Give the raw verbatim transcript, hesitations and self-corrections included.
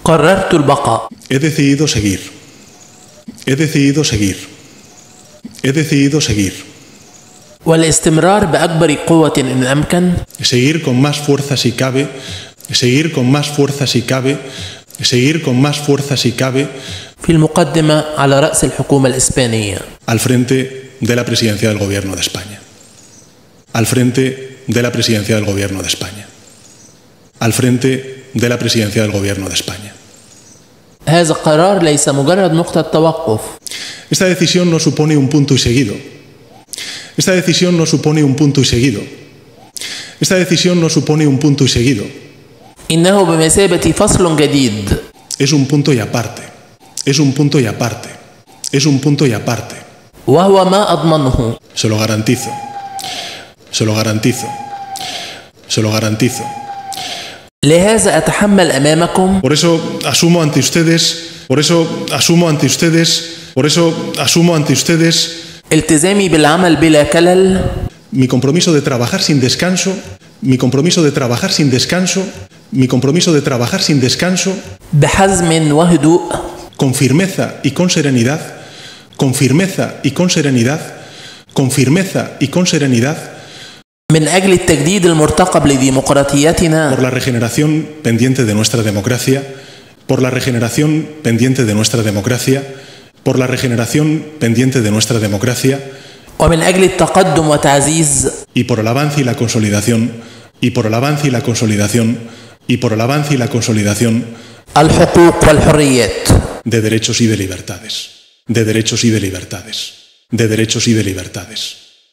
قررت البقاء. He decidido seguir. He decidido seguir. He decidido seguir. والاستمرار بأكبر قوة إن أمكن. Seguir con más fuerza si cabe. Seguir con más fuerza si cabe. Seguir con más fuerza si cabe. في المقدمة على رأس الحكومة الإسبانية. Al frente de la presidencia del Gobierno de España. Al frente de la presidencia del Gobierno de España. Al frente de la presidencia del Gobierno de España. هذا قرار ليس مجرد نقطة توقف. Esta decisión no supone un punto y seguido. Esta decisión no supone un punto y seguido. Esta decisión no supone un punto y seguido. إنه بمثابة فصل جديد. Es un punto y aparte. Es un punto y aparte. Es un punto y aparte. وهو ما أضمنه. Se lo garantizo. Se lo garantizo. Se lo garantizo. لهذا أتحمل أمامكم. Por eso asumo ante ustedes, por eso asumo ante ustedes, por eso asumo ante ustedes التزامي بالعمل بلا كلل. mi compromiso de trabajar sin descanso, mi compromiso de trabajar sin descanso, mi compromiso de trabajar sin descanso, بحزم وهدوء. con firmeza y con serenidad, con firmeza y con serenidad, con firmeza y con serenidad, من أجل التجديد المرتقب لديمقراطيتنا. por la regeneración pendiente de nuestra democracia, por la regeneración pendiente de nuestra democracia, por la regeneración pendiente de nuestra democracia, ومن أجل التقدم وتعزيز. y por el avance y la consolidación, y por el avance y la consolidación, y por el avance y la consolidación الحقوق والحريات. de derechos y de libertades, de derechos y de libertades, de derechos y de libertades.